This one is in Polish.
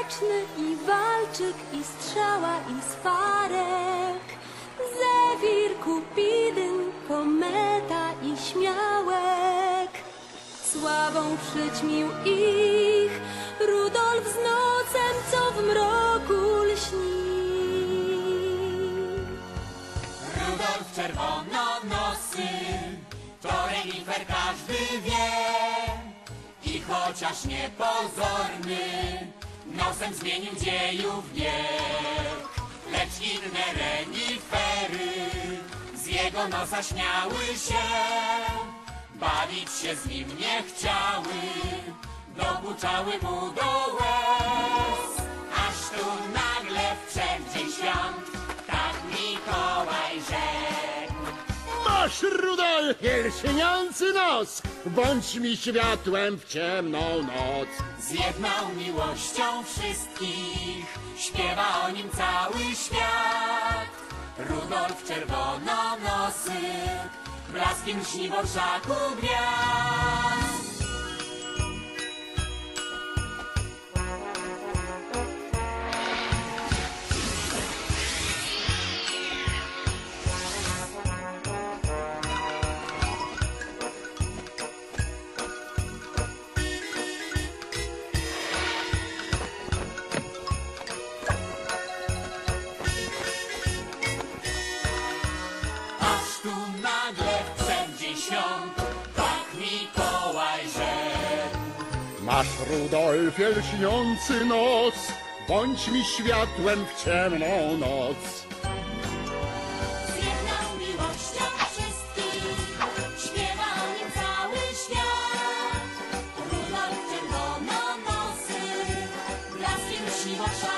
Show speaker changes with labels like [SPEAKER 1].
[SPEAKER 1] mleczny i walczyk, i strzała, i swarek, Zefir, Kupidyn, kometa i śmiałek. Sławą przyćmił ich Rudolf z nocem, co w mroku lśni.
[SPEAKER 2] Rudolf czerwononosy, to renifer każdy wie. I chociaż niepozorny, nosem zmienił dziejów bieg. Lecz inne renifery z jego nosa śmiały się, bawić się z nim nie chciały, dokuczały mu do łez. Aż tu nagle w przeddzień świąt tak Mikołaj rzekł:
[SPEAKER 3] Masz, Rudolfie, lśniący nos, bądź mi światłem w ciemną noc.
[SPEAKER 2] Zjednał miłością wszystkich, śpiewa o nim cały świat. Rudolf czerwononosy, blaskiem lśni w orszaku gwiazd. Świąt, tak Mikołaj rzekł:
[SPEAKER 3] Masz, Rudolfie, lśniący nos, bądź mi światłem w ciemną noc.
[SPEAKER 2] Zjednał miłością wszystkich, śpiewa o nim cały świat. Rudolf czerwononosy, blaskiem lśni w oczach.